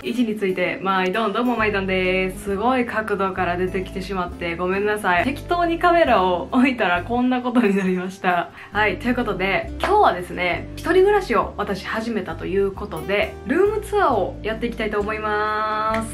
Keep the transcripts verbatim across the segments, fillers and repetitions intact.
位置についてまいどん、どうもまいどんです。すごい角度から出てきてしまってごめんなさい。適当にカメラを置いたらこんなことになりました。はい、ということで今日はですね、一人暮らしを私始めたということでルームツアーをやっていきたいと思います。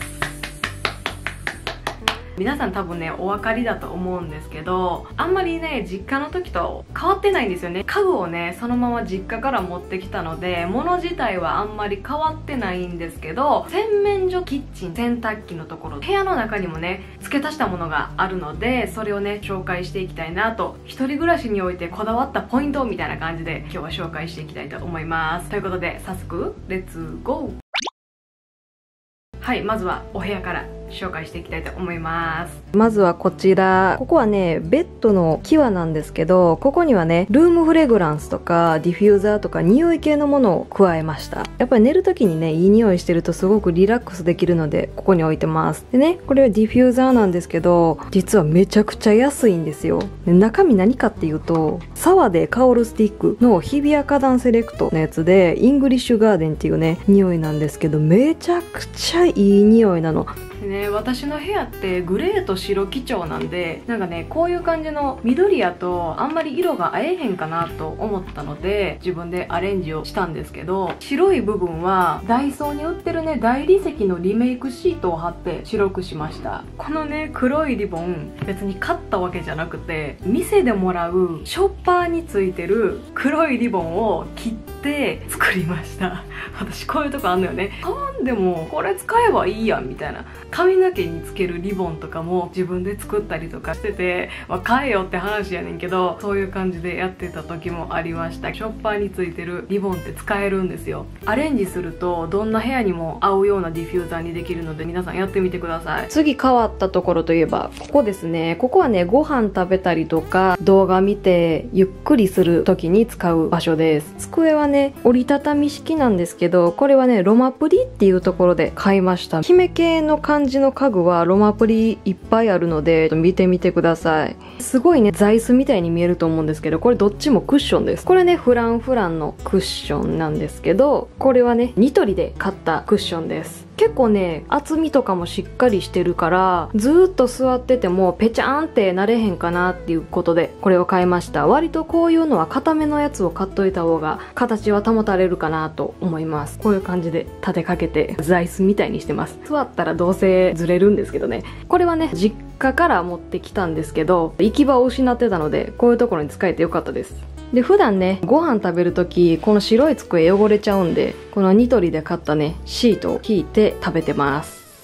皆さん多分ねお分かりだと思うんですけど、あんまりね実家の時と変わってないんですよね。家具をねそのまま実家から持ってきたので物自体はあんまり変わってないんですけど、洗面所、キッチン、洗濯機のところ、部屋の中にもね付け足したものがあるので、それをね紹介していきたいなと、一人暮らしにおいてこだわったポイントみたいな感じで今日は紹介していきたいと思います。ということで早速レッツゴー。はい、まずはお部屋から紹介していきたいと思います。 まずはこちら、ここはねベッドの際なんですけど、ここにはねルームフレグランスとかディフューザーとか匂い系のものを加えました。やっぱり寝る時にねいい匂いしてるとすごくリラックスできるのでここに置いてます。でね、これはディフューザーなんですけど、実はめちゃくちゃ安いんですよ。で中身何かっていうと、沢で香るスティックの日比谷花壇セレクトのやつで、イングリッシュガーデンっていうね匂いなんですけど、めちゃくちゃいい匂いなの。 でね、私の部屋ってグレーと白基調なんで、なんかねこういう感じの緑やとあんまり色が合えへんかなと思ったので自分でアレンジをしたんですけど、白い部分はダイソーに売ってるね大理石のリメイクシートを貼って白くしました。このね黒いリボン、別に買ったわけじゃなくて店でもらうショッパーについてる黒いリボンを切って作りました。私こういうとこあんのよね。買わんでもこれ使えばいいやんみたいな。髪の毛につけるリボンとかも自分で作ったりとかしてて、まあ、買えよって話やねんけど、そういう感じでやってた時もありました。ショッパーについてるリボンって使えるんですよ。アレンジするとどんな部屋にも合うようなディフューザーにできるので皆さんやってみてください。 次変わったところといえばここですね。ここはねご飯食べたりとか動画見てゆっくりする時に使う場所です。机はね折りたたみ式なんですけど、これはねロマプリっていうところで買いました。姫系の感じの家具はロマプリいっぱいあるので見てみてください。すごいね座椅子みたいに見えると思うんですけど、これどっちもクッションです。これねフランフランのクッションなんですけど、これはねニトリで買ったクッションです。結構ね厚みとかもしっかりしてるから、ずーっと座っててもペチャーンってなれへんかなっていうことでこれを買いました。割とこういうのは固めのやつを買っといた方が形は保たれるかなと思います。こういう感じで立てかけて座椅子みたいにしてます。座ったらどうせずれるんですけどね。これはね実家から持ってきたんですけど、行き場を失ってたのでこういうところに使えてよかったです。で普段ねご飯食べるときこの白い机汚れちゃうんで、このニトリで買ったねシートを引いて食べてます。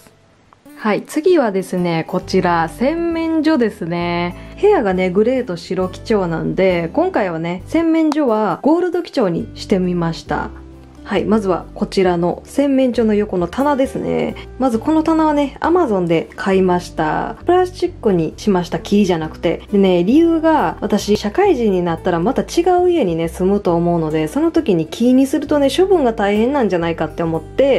はい、次はですねこちら洗面所ですね。部屋がねグレーと白基調なんで、今回はね洗面所はゴールド基調にしてみました。はい、まずはこちらの洗面所の横の棚ですね。まずこの棚はね、アマゾンで買いました。プラスチックにしました。木じゃなくて。でね、理由が私、社会人になったらまた違う家にね、住むと思うので、その時に木にするとね、処分が大変なんじゃないかって思って、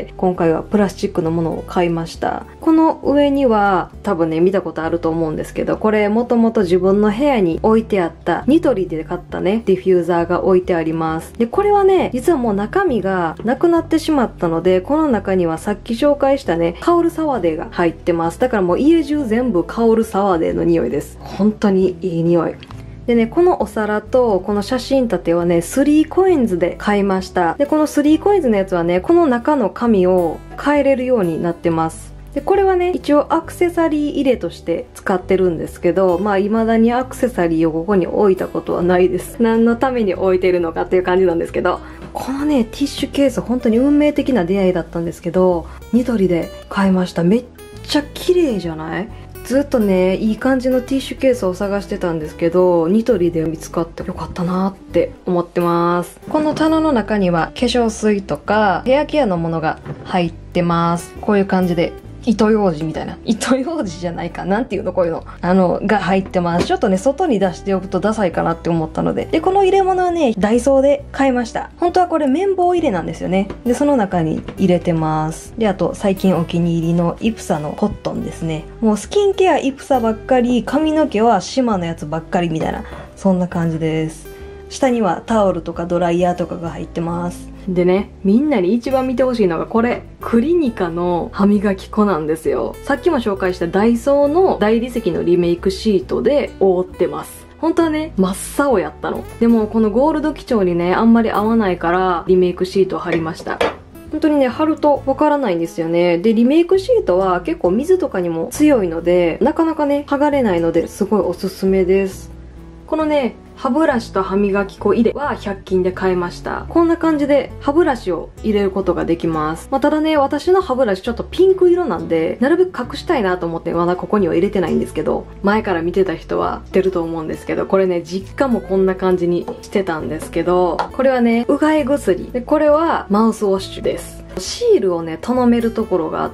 今回はプラスチックのものを買いました。この上には、多分ね、見たことあると思うんですけど、これもともと自分の部屋に置いてあったニトリで買ったね、ディフューザーが置いてあります。で、これはね、実はもう中身がなくなってしまったので、この中にはさっき紹介したね香るサワデーが入ってます。だからもう家中全部香るサワデーの匂いです。本当にいい匂いでね、このお皿とこの写真立てはねスリーコインズで買いました。でこのスリーコインズのやつはね、この中の紙を変えれるようになってます。でこれはね一応アクセサリー入れとして使ってるんですけど、まあ未だにアクセサリーをここに置いたことはないです。何のために置いてるのかっていう感じなんですけど、このねティッシュケース本当に運命的な出会いだったんですけど、ニトリで買いました。めっちゃ綺麗じゃない？ずっとねいい感じのティッシュケースを探してたんですけど、ニトリで見つかってよかったなって思ってます。この棚の中には化粧水とかヘアケアのものが入ってます。こういう感じで糸ようじみたいな、糸ようじじゃないか、なんていうのこういうのあのが入ってます。ちょっとね外に出しておくとダサいかなって思ったので、でこの入れ物はねダイソーで買いました。本当はこれ綿棒入れなんですよね。でその中に入れてます。であと最近お気に入りのイプサのコットンですね。もうスキンケアイプサばっかり、髪の毛はシマのやつばっかりみたいな、そんな感じです。 下にはタオルとかドライヤーとかが入ってます。でね、みんなに一番見てほしいのがこれ、クリニカの歯磨き粉なんですよ。さっきも紹介したダイソーの大理石のリメイクシートで覆ってます。本当はね、真っ青やったの。でもこのゴールド基調にね、あんまり合わないからリメイクシートを貼りました。本当にね、貼るとわからないんですよね。で、リメイクシートは結構水とかにも強いので、なかなかね、剥がれないのですごいおすすめです。このね、歯ブラシと歯磨き粉入れはひゃく均で買いました。こんな感じで歯ブラシを入れることができます。まあ、ただね、私の歯ブラシちょっとピンク色なんで、なるべく隠したいなと思ってまだここには入れてないんですけど、前から見てた人は知ってると思うんですけど、これね、実家もこんな感じにしてたんですけど、これはね、うがい薬。で、これはマウスウォッシュです。シールをね、頼めるところがあって、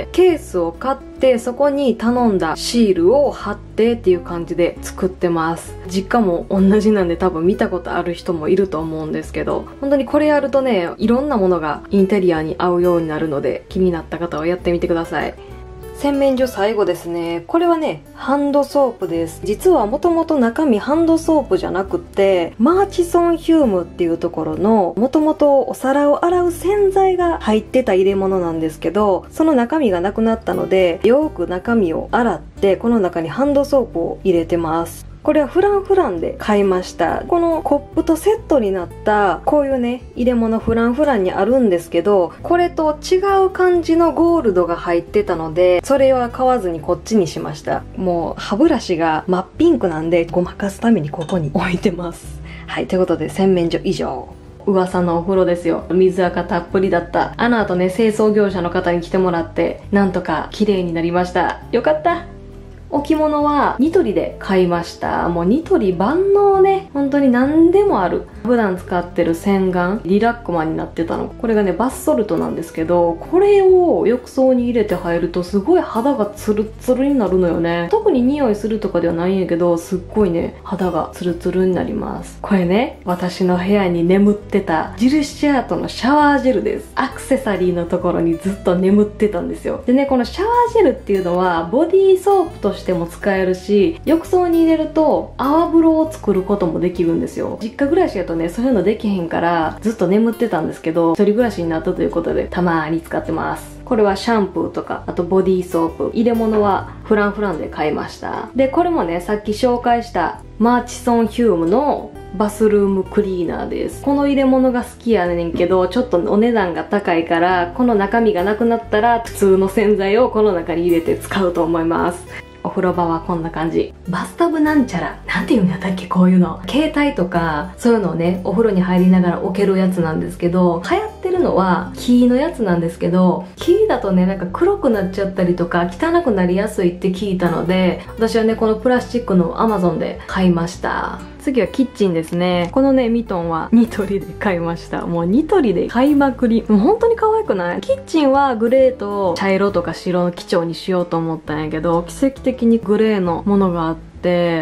ケースを買ってそこに頼んだシールを貼ってっていう感じで作ってます。実家も同じなんで多分見たことある人もいると思うんですけど、本当にこれやるとね、いろんなものがインテリアに合うようになるので、気になった方はやってみてください。洗面所最後ですね。これはね、ハンドソープです。実はもともと中身ハンドソープじゃなくて、マーチソンヒュームっていうところの、もともとお皿を洗う洗剤が入ってた入れ物なんですけど、その中身がなくなったので、よく中身を洗って、この中にハンドソープを入れてます。これはフランフランで買いました。このコップとセットになったこういうね、入れ物フランフランにあるんですけど、これと違う感じのゴールドが入ってたので、それは買わずにこっちにしました。もう歯ブラシが真っピンクなんで、ごまかすためにここに置いてます。はい、ということで洗面所以上。噂のお風呂ですよ。水垢たっぷりだった。あの後ね、清掃業者の方に来てもらって、なんとか綺麗になりました。よかった。置物はニトリで買いました。もうニトリ万能ね。本当に何でもある。普段使ってる洗顔、リラックマになってたの。これがね、バスソルトなんですけど、これを浴槽に入れて入るとすごい肌がツルツルになるのよね。特に匂いするとかではないんやけど、すっごいね、肌がツルツルになります。これね、私の部屋に眠ってたジルシアートのシャワージェルです。アクセサリーのところにずっと眠ってたんですよ。でね、このシャワージェルっていうのは、ボディーソープとしてしても使えるし、浴槽に入れると泡風呂を作ることもできるんですよ。実家暮らしやとね、そういうのできへんからずっと眠ってたんですけど、一人暮らしになったということでたまーに使ってます。これはシャンプーとか、あとボディーソープ、入れ物はフランフランで買いました。で、これもね、さっき紹介したマーチソンヒュームのバスルームクリーナーです。この入れ物が好きやねんけど、ちょっとお値段が高いから、この中身がなくなったら普通の洗剤をこの中に入れて使うと思います。お風呂場はこんな感じ。バスタブなんちゃら。なんていうんやったっけ、こういうの。携帯とか、そういうのをね、お風呂に入りながら置けるやつなんですけど、流行ってるのは木のやつなんですけど、木だとね、なんか黒くなっちゃったりとか、汚くなりやすいって聞いたので、私はね、このプラスチックのアマゾンで買いました。次はキッチンですね。このね、ミトンはニトリで買いました。もうニトリで買いまくり。もう本当に可愛くない？キッチンはグレーと茶色とか白の基調にしようと思ったんやけど、奇跡的にグレーのものがあって、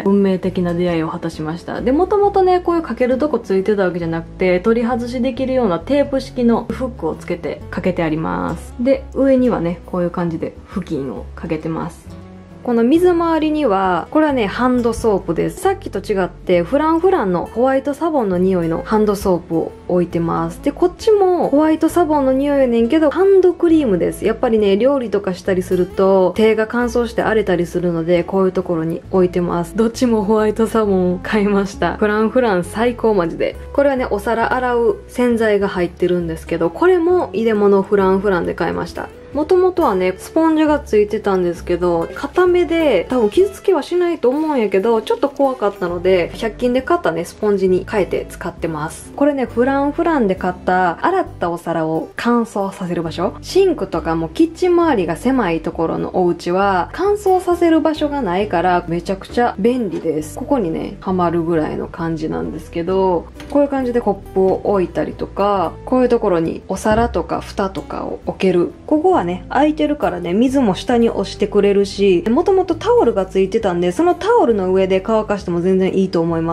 運命的な出会いを果たしました。で、もともとね、こういうかけるとこついてたわけじゃなくて、取り外しできるようなテープ式のフックをつけてかけてあります。で、上にはね、こういう感じで布巾をかけてます。この水回りには、これはね、ハンドソープです。さっきと違って、フランフランのホワイトサボンの匂いのハンドソープを置いてます。で、こっちもホワイトサボンの匂いやねんけど、ハンドクリームです。やっぱりね、料理とかしたりすると、手が乾燥して荒れたりするので、こういうところに置いてます。どっちもホワイトサボンを買いました。フランフラン最高マジで。これはね、お皿洗う洗剤が入ってるんですけど、これも入れ物フランフランで買いました。もともとはね、スポンジがついてたんですけど、固めで多分傷つきはしないと思うんやけど、ちょっと怖かったので、ひゃく均で買ったね、スポンジに変えて使ってます。これね、フランフランで買った洗ったお皿を乾燥させる場所。シンクとかもキッチン周りが狭いところのお家は乾燥させる場所がないからめちゃくちゃ便利です。ここにね、はまるぐらいの感じなんですけど、こういう感じでコップを置いたりとか、こういうところにお皿とか蓋とかを置ける。ここはね、空いてるからね、水も下に押してくれるし、もともとタオルがついてたんで、そのタオルの上で乾かしても全然いいと思います。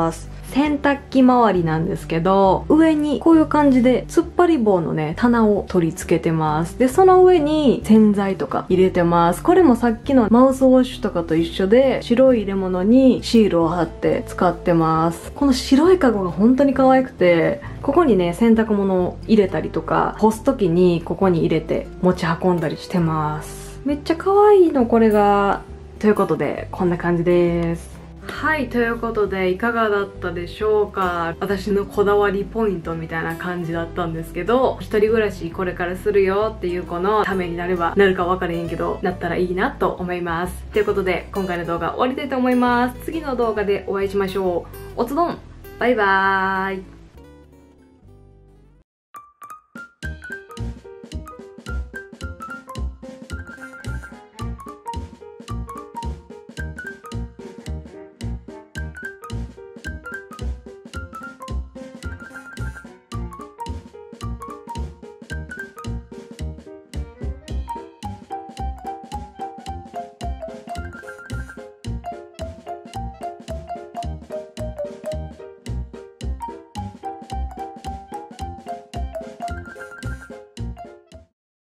洗濯機周りなんですけど、上にこういう感じで突っ張り棒のね棚を取り付けてます。でその上に洗剤とか入れてます。これもさっきのマウスウォッシュとかと一緒で、白い入れ物にシールを貼って使ってます。この白いカゴが本当に可愛くて、ここにね洗濯物を入れたりとか、干す時にここに入れて持ち運んだりしてます。めっちゃ可愛いのこれが。ということでこんな感じです。 はい、ということでいかがだったでしょうか。私のこだわりポイントみたいな感じだったんですけど、一人暮らしこれからするよっていう子のためになればなるか分からへんけど、なったらいいなと思います。ということで今回の動画終わりたいと思います。次の動画でお会いしましょう。おつどん、バイバーイ。